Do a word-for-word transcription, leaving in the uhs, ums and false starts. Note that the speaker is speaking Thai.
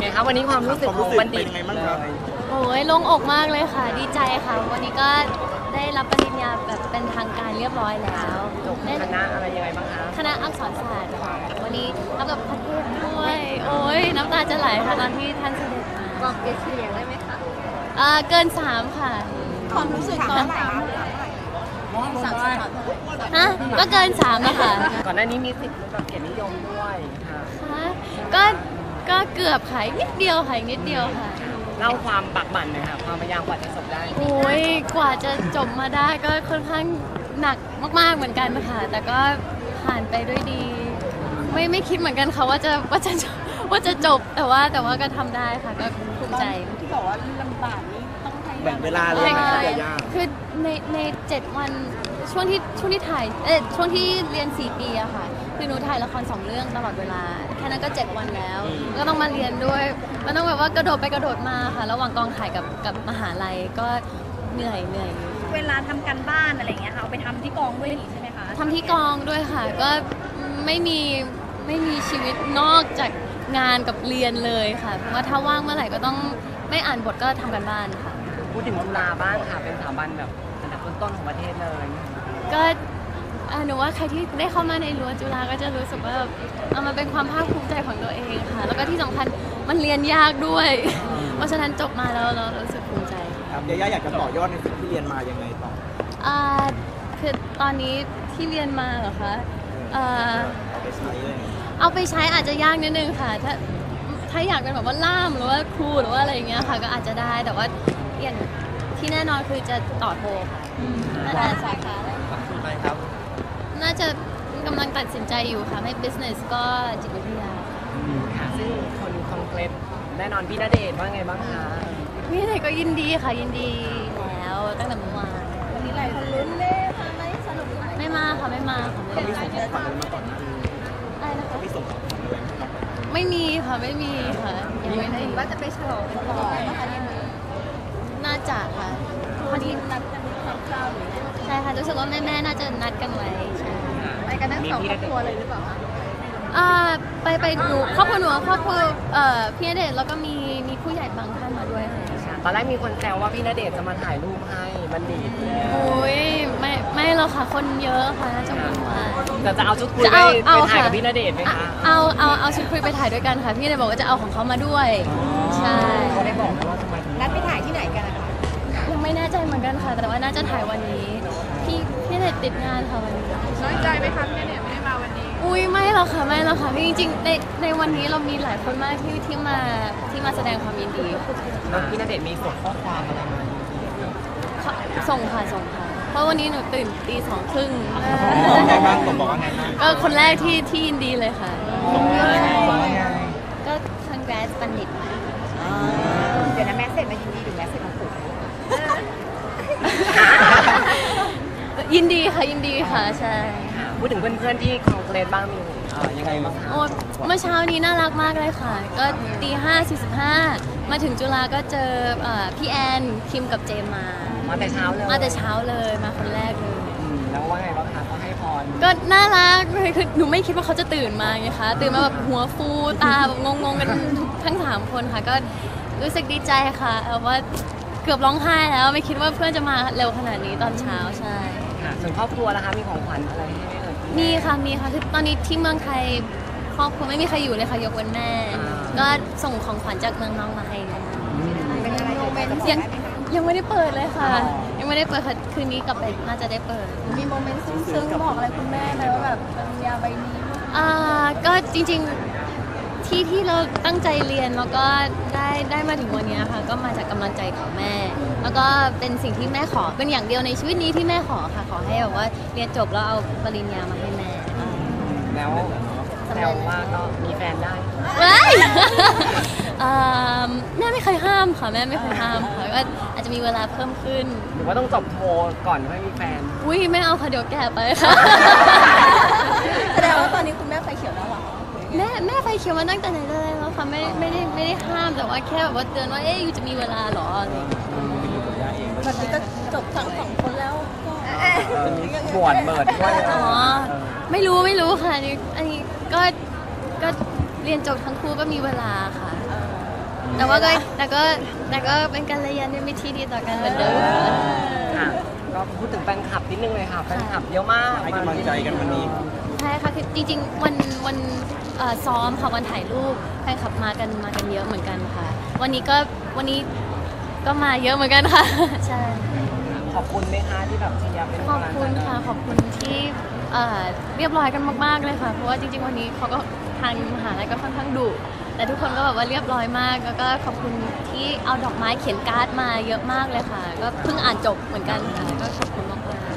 งคะวันนี้ความรู้สึกของบัณฑิตเลยโอ้ยโล่งอกมากเลยค่ะดีใจค่ะวันนี้ก็ได้รับปริญญาแบบเป็นทางการเรียบร้อยแล้วจบคณะอะไรยังไงบ้างคะคณะอักษรศาสตร์ค่ะวันนี้รับกับพระเทพด้วยโอ้ยน้ำตาจะไหลค่ะตอนที่ท่านเสด็จมาบอกเกรดเฉลี่ยได้ไหมคะอ่าเกินสามค่ะความรู้สึกตอนสามสามสิบฮะก็เกินสามแล้วค่ะก่อนหน้านี้มีสิทธิ์แบบเกียรตินิยมด้วยค่ะก็ก็เกือบค่ะนิดเดียวค่ะนิดเดียวค่ะเล่าความปักบั่นหน่อยค่ะความพยายามกว่าจะจบได้โอ้ยกว่าจะจบมาได้ก็ค่อนข้างหนักมากๆเหมือนกันค่ะแต่ก็ผ่านไปด้วยดีไม่ไม่คิดเหมือนกันค่ะว่าจะว่าจะว่าจะจบแต่ว่าแต่ว่าก็ทำได้ค่ะก็ภูมิใจที่บอกว่าลำบากนี่ต้องใช้แบ่งเวลาเลยนะยากคือในในเจ็ดวันช่วงที่ช่วงที่ถ่ายเอ๊ะช่วงที่เรียนสี่ปีอะค่ะคือหนูถ่ายละครสองเรื่องตลอดเวลาแค่นั้นก็เจ็ดวันแล้วก็ต้องมาเรียนด้วยมันต้องแบบว่ากระโดดไปกระโดดมาค่ะระหว่างกองถ่ายกับกับมหาลัยก็เหนื่อยเหนื่อยเวลาทำการบ้านอะไรเงี้ยค่ะเอาไปทำที่กองด้วยใช่ไหมคะทำที่กองด้วยค่ะก็ไม่มีไม่มีชีวิตนอกจากงานกับเรียนเลยค่ะเพราะว่าถ้าว่างเมื่อไหร่ก็ต้องไม่อ่านบทก็ทำกันบ้านค่ะพูดถึงจุฬาบ้างค่ะเป็นสถาบันแบบอันดับต้นๆของประเทศเลยก็หนูว่าใครที่ได้เข้ามาในรั้วจุฬาก็จะรู้สึกว่าเอามาเป็นความภาคภูมิใจของตัวเองค่ะแล้วก็ที่สำคัญมันเรียนยากด้วยเพราะฉะนั้นจบมาแล้วเรารู้สึกภูมิใจครับยาย่าอยากจะต่อยอดในสิ่งที่เรียนมายังไงต่ออ่าคือตอนนี้ที่เรียนมาเหรอคะอ่าเอาไปใช้เลยเอาไปใช้อาจจะยากนิดนึงค่ะถ้าถ้าอยากเป็นแบบว่าล่ามหรือว่าครูหรือว่าอะไรอย่างเงี้ยค่ะก็อาจจะได้แต่ว่าอย่างที่แน่นอนคือจะต่อโทค่ะน่าจะสาขาอะไรครับน่าจะกำลังตัดสินใจอยู่ค่ะไม่ business ก็จิตวิทยาค่ะซึ่งคนคอนเกรสแน่นอนพี่ณเดชน์ว่าไงบ้างคะพี่ณเดชน์ก็ยินดีค่ะยินดีแล้วตั้งแต่เมื่อวานวันนี้หลายคนลุ้นเลยค่ะไม่สนุกไม่มาค่ะไม่มาค่ะไม่ส่งของขวัญมาก่อนนะอะไรนะคะไม่ส่งของขวัญอะไรมาก่อนไม่มีค่ะไม่มีค่ะยังไม่ได้ว่าจะไปฉลองกันก่อนนะคะนี่น่าจะค่ะวันนี้นัดกันทานข้าวหรือใช่ค่ะรู้สึกว่าแม่ๆน่าจะนัดกันไว้ใช่ไปกันทั้งสองครอบครัวเลยหรือเปล่าคะอ่าไปไปหนูครอบครัวหนูครอบครัวเอ่อพี่ณเดชน์แล้วก็มีมีผู้ใหญ่บางท่านมาด้วยค่ะตอนแรกมีคนแซวว่าพี่ณเดชน์จะมาถ่ายรูปให้บัณฑิตโอ้ยไม่ไม่หรอกค่ะคนเยอะค่ะน่าจะวุ่นวายแต่จะเอาชุดคุยไปถ่ายกับพี่ณเดชน์ไหมคะเอาเอาเอาชุดคุยไปถ่ายด้วยกันค่ะพี่ณเดชน์บอกว่าจะเอาของเขามาด้วยใช่เขาได้บอกว่าทำไมนัดไปถ่ายที่ไหนกันนะคะยังไม่แน่ใจเหมือนกันค่ะแต่ว่าน่าจะถ่ายวันนี้พี่พี่ณเดชน์ติดงานค่ะวันนี้น้อยใจไหมคะพี่ณเดชน์ไม่ได้มาวันนี้อุ้ยไม่หรอกค่ะไม่หรอกค่ะจริงๆในในวันนี้เรามีหลายคนมากที่ที่มาที่มาแสดงความยินดีแล้วพี่ณเดชน์มีส่งข้อความอะไรมาส่งค่ะส่งค่ะเพราะวันนี้หนูตื่นตีสองครึ่งไงบ้างผมบอกว่าไงบ้างก็คนแรกที่ที่ยินดีเลยค่ะก็ congrats บัณฑิตเดี๋ยวนะแม่เสร็จมายินดีหรือแม่เสร็จมาปลุกยินดีค่ะยินดีค่ะใช่พูดถึงเพื่อนๆที่คอนเกรสบ้างมียังไงบ้างโอ้เมื่อเช้านี้น่ารักมากเลยค่ะก็ตีห้าสี่สิบห้ามาถึงจุฬาก็เจอพี่แอนคิมกับเจมมามาแต่เช้าเลยมาแต่เช้าเลยมาคนแรกเลยแล้วว่าไงบ้างคะเขาให้พรก็น่ารักเลยคือหนูไม่คิดว่าเขาจะตื่นมาไงคะตื่นมาแบบหัวฟูตาแบบงงๆกันทั้งสามคนค่ะก็รู้สึกดีใจค่ะว่าเกือบร้องไห้แล้วไม่คิดว่าเพื่อนจะมาเร็วขนาดนี้ตอนเช้าใช่ค่ะส่วนครอบครัวล่ะคะมีของขวัญอะไรให้ไหมเอ่ยมีค่ะมีค่ะคือตอนนี้ที่เมืองไทยครอบครัวไม่มีใครอยู่เลยค่ะยกเว้นแม่ก็ส่งของขวัญจากเมืองน้องมาให้ยังยังไม่ได้เปิดเลยค่ะยังไม่ได้เปิดค่ะคืนนี้กลับไปน่าจะได้เปิดมีโมเมนต์ซึ้งๆบอกอะไรคุณแม่ไหมว่าแบบปริญญาใบนี้อ่าก็จริงๆที่ที่เราตั้งใจเรียนแล้วก็ได้ได้มาถึงวันนี้ค่ะก็มาจากกำลังใจของแม่แล้วก็เป็นสิ่งที่แม่ขอเป็นอย่างเดียวในชีวิตนี้ที่แม่ขอค่ะขอให้แบบว่าเรียนจบแล้วเอาปริญญามาให้แม่แล้วแซวว่าก็มีแฟนได้ไม่แม่ไม่เคยห้ามค่ะแม่ไม่เคยห้ามค่ะก็อาจจะมีเวลาเพิ่มขึ้นหรือว่าต้องจบโทก่อนไม่มีแฟนอุ้ยไม่เอาค่ะเดี๋ยวแก่ไปค่ะแสดงว่าตอนนี้คุณแม่ไฟเขียวแล้วหรอแม่แม่ไฟเขียวมาตั้งแต่ไหนแต่ไรแล้วค่ะไม่ไม่ได้ไม่ได้ห้ามแต่ว่าแค่แบบว่าเตือนว่าเอ๊ะอยู่จะมีเวลาหรออะไรตอนนี้ก็จบทั้งสองคนแล้วบวชเบิดด้วยอ๋อไม่รู้ไม่รู้ค่ะนี่อันนี้ก็ก็เรียนจบทั้งคู่ก็มีเวลาค่ะแต่ว่าก็แต่ก็แต่ก็เป็นกัลยาณมิตรที่ดีต่อกันเหมือนเดิมค่ะก็พูดถึงแฟนคลับนิดนึงเลยค่ะแฟนคลับเยอะมากให้กำลังใจกันวันนี้ใช่ค่ะคือจริงๆวันวันเอ่อซ้อมค่ะวันถ่ายรูปแฟนคลับมากันมากันเยอะเหมือนกันค่ะ วันนี้ก็วันนี้ก็มาเยอะเหมือนกันค่ะ ใช่ขอบคุณไหมคะที่แบบเชียร์เป็นขอบคุณค่ะขอบคุณที่เอ่อเรียบร้อยกันมากๆเลยค่ะ เพราะว่าจริงๆวันนี้เขาก็ทางมหาลัยก็ค่อนข้างดุแต่ทุกคนก็แบบว่าเรียบร้อยมากแล้วก็ขอบคุณที่เอาดอกไม้เขียนการ์ดมาเยอะมากเลยค่ะ ก็เพิ่งอ่านจบเหมือนกันค่ะก็ขอบคุณมากๆ